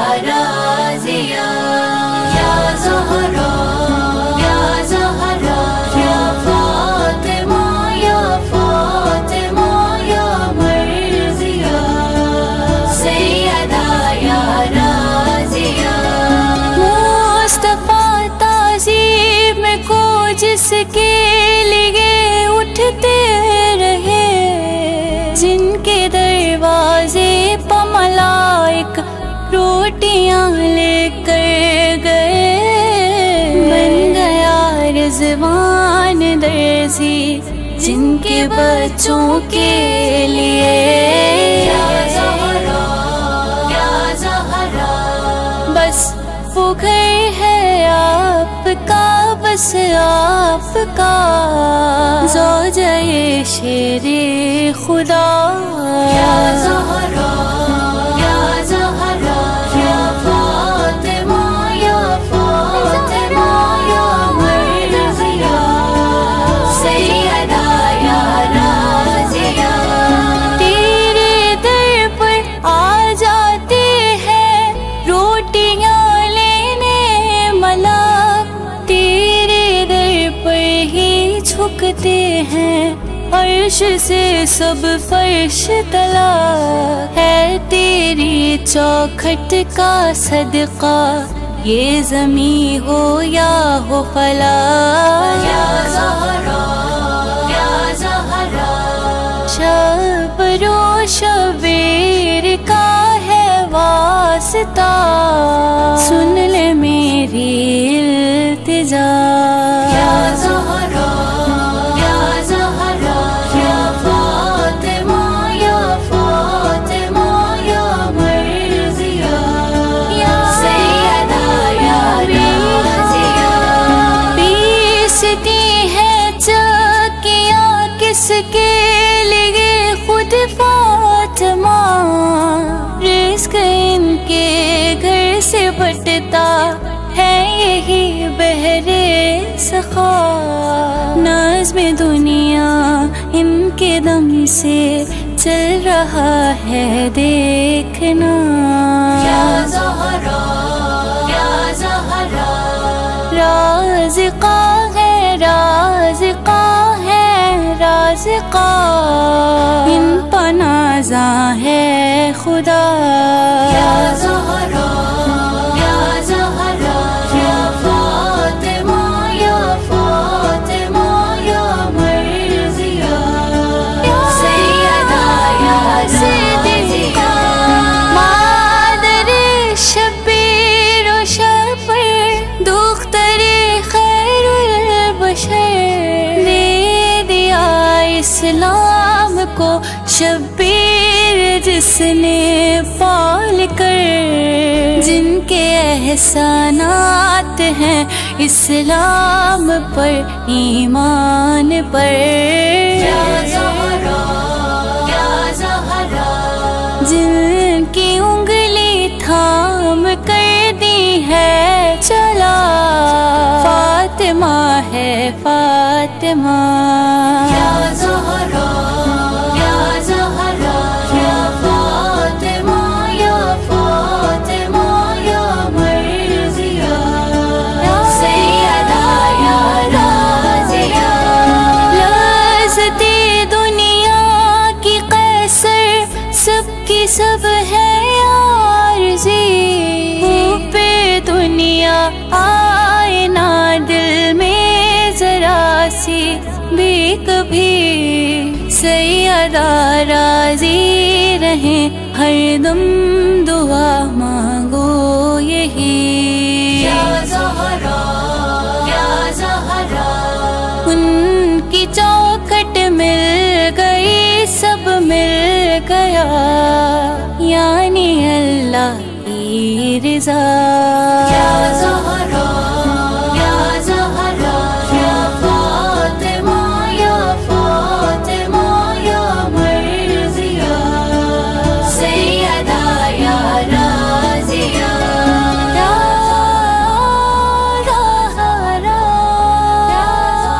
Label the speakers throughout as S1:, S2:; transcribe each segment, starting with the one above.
S1: राज़िया या ज़हरा या ज़हरा या फ़ातिमा या फ़ातिमा या मर्ज़िया सैयदा या राज़िया। मुस्तफ़ा ताज़ीम को जिसके लिए उठते रहे, जिनके दरवाजे पर मलाइक रोटियां लेकर गए, बन गया रिज़वान दर्जी जिनके बच्चों के लिए। या ज़हरा या ज़हरा बस वो घर है आपका, बस आपका ज़ौजाए शेरे खुदा। या ज़हरा या ज़हरा या फ़ातिमा या फ़ातिमा या मर्ज़िया सैयदा या राज़िया। तेरे दर पर आ जाते हैं रोटियां लेने मलाक, तेरे दर पर ही झुकते हैं अर्श से सब फर्श तला। है तेरी चौखट का सदका ये ज़मी हो या हो फला। या ज़हरा या ज़हरा शब रो शबीर का है वास्ता, सुन ले मेरी इल्तिजा। या ज़हरा या ज़हरा या फ़ातिमा या फ़ातिमा या मर्ज़िया सैयदा या राज़िया। पीसती है चक्कियाँ किसके लिए खुद फ़ातिमा, रिज़्क़ इनके घर से बटता है यही बहरे सखा। नाज़्म दुनिया इनके दम से चल रहा है देखना। या ज़हरा या ज़हरा राज़िक़ा है राज़िक़ा है राज़िक़ा, इन पर नाज़ा है खुदा। या ज़हरा या ज़हरा या फ़ातिमा या फ़ातिमा या मर्ज़िया सैयदा या राज़िया। मादरे शबीर व शफ़र दुख्तरे खैरुल बशर, दे दिया इस्लाम को शबीर जिसने पाल कर, जिनके एहसानात हैं इस्लाम पर ईमान पर। या ज़हरा या ज़हरा जिनकी उंगली थाम कर दी है चला, फ़ातिमा है फ़ातिमा। या ज़हरा या ज़हरा या फ़ातिमा या फ़ातिमा या मर्ज़िया सैयदा या राज़िया। लज़्ज़ते दुनिया की कैसर सबकी सब है आरज़ी, पे दुनिया आए ना दिल में ज़रा सी भी कभी, सैयदा राज़ी रहे हरदम दुआ मांगो यही। या ज़हरा या ज़हरा उनकी चौखट मिल गई सब मिल गया, यानी अल्लाह की रज़ा। या ज़हरा या ज़हरा या फ़ातिमा या फ़ातिमा या मर्ज़िया सैयदा या राज़िया। या ज़हरा या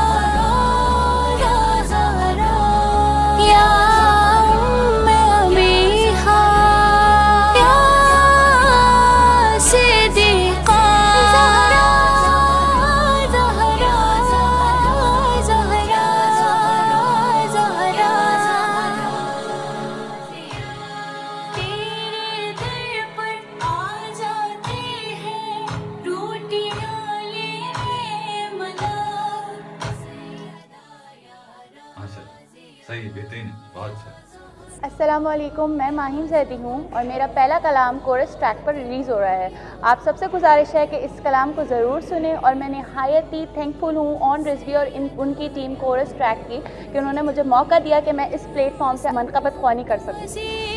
S1: ज़हरा या उम्मे अबीहा या
S2: صحیح، بہترین، بہت اچھا.
S3: السلام علیکم، میں ماہین زیدی ہوں اور میرا پہلا کلام کورس ٹریک پر ریلیز ہو رہا ہے. آپ سب سے گزارش ہے کہ اس کلام کو ضرور سنیں اور میں نہایت ہی تھینکفل ہوں آن رضوی اور ان کی ٹیم کورس ٹریک کی کہ انہوں نے مجھے موقع دیا کہ میں اس پلیٹ فارم سے منقبت خوانی کر سکوں.